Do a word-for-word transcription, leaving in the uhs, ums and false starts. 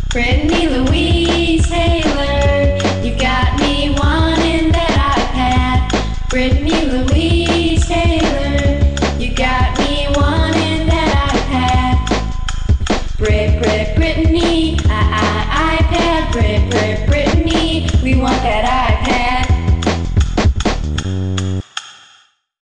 Brittany Louise Taylor, you got me wanting that iPad. Brittany Louise Taylor, you got me wanting that iPad. Brit, Brit, Brittany, I, I, iPad. Brit, Brit, Brittany, we want that